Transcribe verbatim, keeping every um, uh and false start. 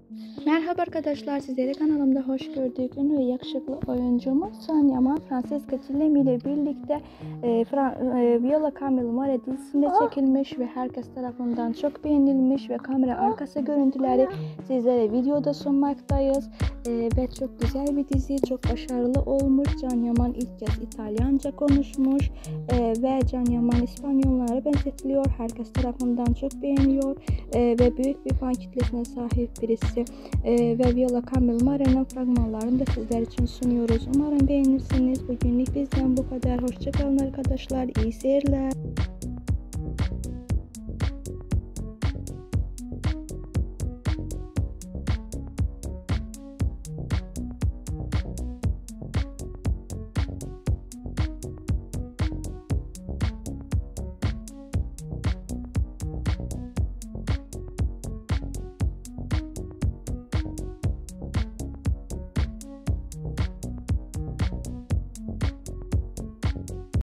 Merhaba arkadaşlar, sizleri kanalımda hoş gördük. Ünlü ve yakışıklı oyuncumuz Can Yaman, Francesca Chillemi ile birlikte e, Fra e, Viola Camille Mare dizisinde çekilmiş ve herkes tarafından çok beğenilmiş ve kamera arkası görüntüleri sizlere videoda sunmaktayız. E, ve çok güzel bir dizi, çok başarılı olmuş. Can Yaman ilk kez İtalyanca konuşmuş e, ve Can Yaman İspanyollara benzetiliyor. Herkes tarafından çok beğeniyor e, ve büyük bir fan kitlesine sahip birisi. Ee, ve Viola Camille Mare'nin fragmanlarını da sizler için sunuyoruz. Umarım beğenirsiniz. Bugünlük bizden bu kadar. Hoşçakalın arkadaşlar. İyi seyirler.